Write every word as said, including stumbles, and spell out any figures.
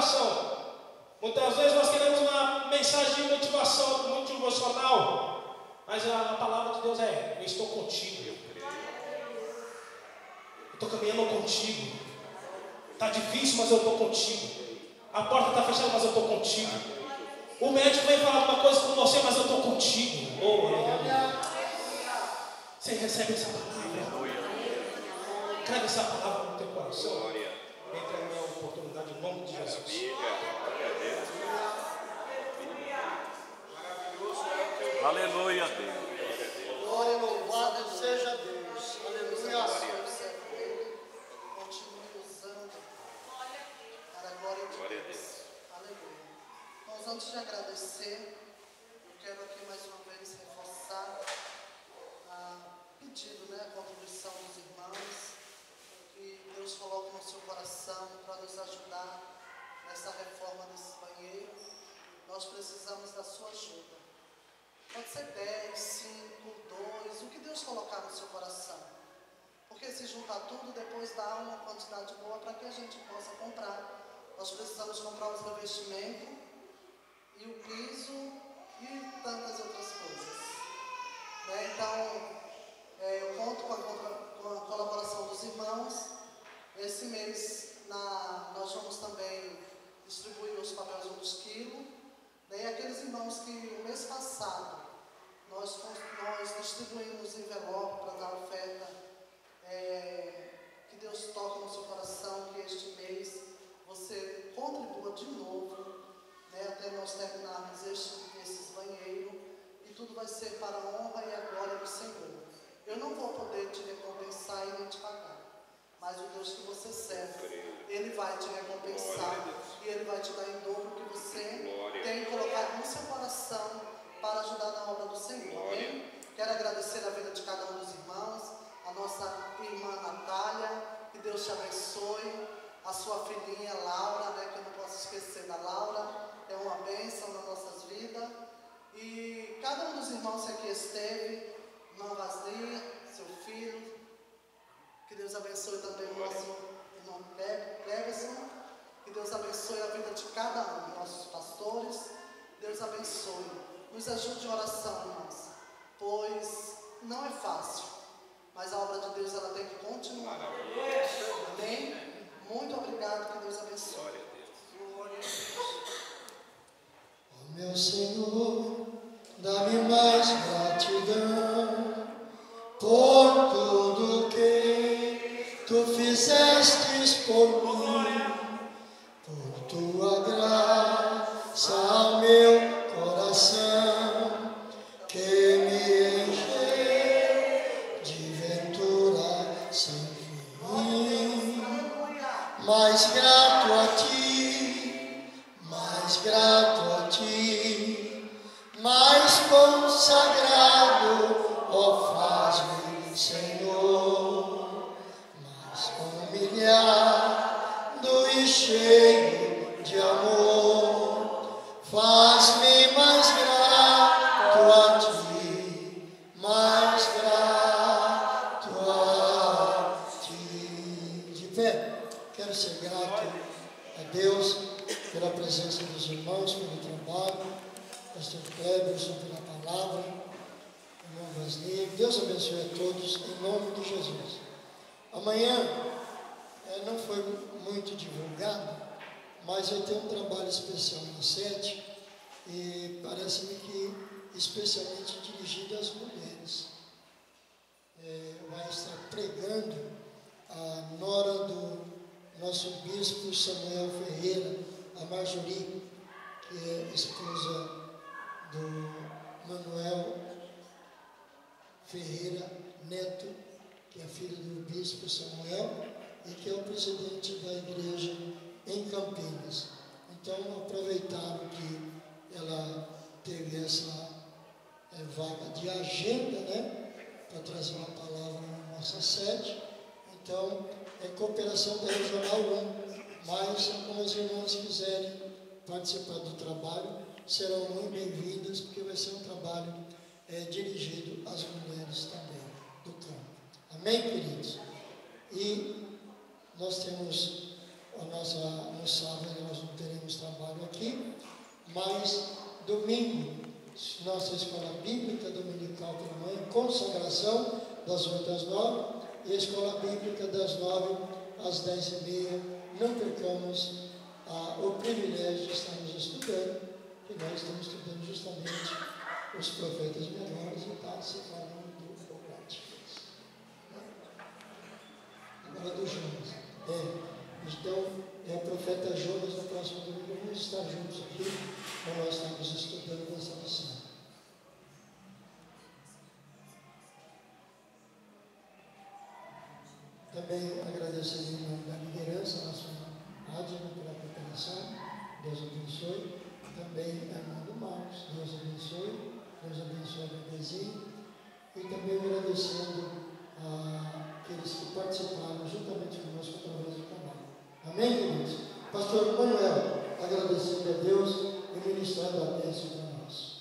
coração. Muitas vezes nós queremos uma mensagem de motivação, motivacional, mas a, a palavra de Deus é: eu estou contigo. Eu estou caminhando contigo. Está difícil, mas eu estou contigo. A porta está fechada, mas eu estou contigo. O médico vem falar alguma coisa com você, mas eu estou contigo. Oh, aleluia. Você recebe essa palavra. Traga essa palavra no teu coração. Entra na minha oportunidade em nome de Jesus. Aleluia, Deus. Glória, louvado seja Deus. Aleluia. Continue usando para a glória de Deus. Aleluia. Mas antes de agradecer, eu quero aqui mais uma vez reforçar a pedido, né, a contribuição dos irmãos, que Deus coloque no seu coração para nos ajudar nessa reforma desse banheiro. Nós precisamos da sua ajuda. Pode ser dez, cinco, dois, o que Deus colocar no seu coração. Porque se juntar tudo, depois dá uma quantidade boa para que a gente possa comprar. Nós precisamos comprar os revestimentos e o piso e tantas outras coisas. Né? Então, é, eu conto com a, com a colaboração dos irmãos. Esse mês na, nós vamos também distribuir os papéis dos quilos. E aqueles irmãos que o mês passado nós, nós distribuímos envelope para dar oferta, é, que Deus toque no seu coração, que este mês você contribua de novo, né, até nós terminarmos este, esses banheiros, e tudo vai ser para a honra e a glória do Senhor. Eu não vou poder te recompensar e nem te pagar, mas o Deus que você serve, Ele vai te recompensar e Ele vai te dar em dobro o que você tem colocado no seu coração para ajudar na obra do Senhor. Amém? Quero agradecer a vida de cada um dos irmãos, a nossa irmã Natália, que Deus te abençoe, a sua filhinha Laura, né, que eu não posso esquecer da Laura, é uma bênção nas nossas vidas, e cada um dos irmãos que aqui esteve, irmã Vaslia, seu filho, que Deus abençoe também o nosso irmão Cleverson, que Deus abençoe a vida de cada um, nossos pastores, Deus abençoe. Nos ajude em oração, irmãos, pois não é fácil, mas a obra de Deus ela tem que continuar. Amém? Muito obrigado, que Deus abençoe. Oh, meu Senhor, dá-me mais gratidão por tudo que Tu fizestes por mim, por Tua graça ao meu coração, que me encheu de ventura sem fim. Mais grato a Ti, mais grato a Ti, mais consagrado, ó faz-me, Senhor, mais humilhado e cheio de amor, faz-me mais grato a Ti, mais grato a Ti. De pé, quero ser grato a Deus pela presença dos irmãos, pelo trabalho, pastor Cleberson, pela palavra, irmão Vasney. Deus abençoe a todos, em nome de Jesus. Amanhã, é, não foi muito divulgado, mas eu tenho um trabalho especial na sede, e parece-me que especialmente dirigido às mulheres. É, vai estar pregando a nora do nosso bispo Samuel Ferreira, a Marjorie, que é esposa do Manuel Ferreira Neto, que é filho do bispo Samuel e que é o presidente da igreja em Campinas. Então, aproveitaram que ela teve essa é, vaga de agenda, né, para trazer uma palavra na nossa sede. Então, é cooperação da Regional um, mas como os irmãos quiserem participar do trabalho, serão muito bem-vindos, porque vai ser um trabalho é, dirigido às mulheres também do campo. Amém, queridos? E nós temos a nossa, no sábado nós não teremos trabalho aqui, mas domingo, nossa escola bíblica dominical pela manhã, consagração das oito às nove, e a escola bíblica das nove às dez e meia. Não percamos ah, o privilégio de estarmos estudando, que nós estamos estudando justamente os profetas menores e está se falando do Eurípides. Agora do Jonas. É, então, é o profeta Jonas, no próximo domingo, vamos estar juntos aqui, quando nós estamos estudando essa lição. Também agradecer em nome da liderança, a nossa Adna, pela preparação, Deus abençoe. Também a irmã do Marcos, Deus abençoe, Deus abençoe a bebezinha. E também agradecendo àqueles que participaram juntamente conosco através do canal. Amém, queridos? Pastor Manuel, agradecendo a Deus e ministrando a bênção para nós.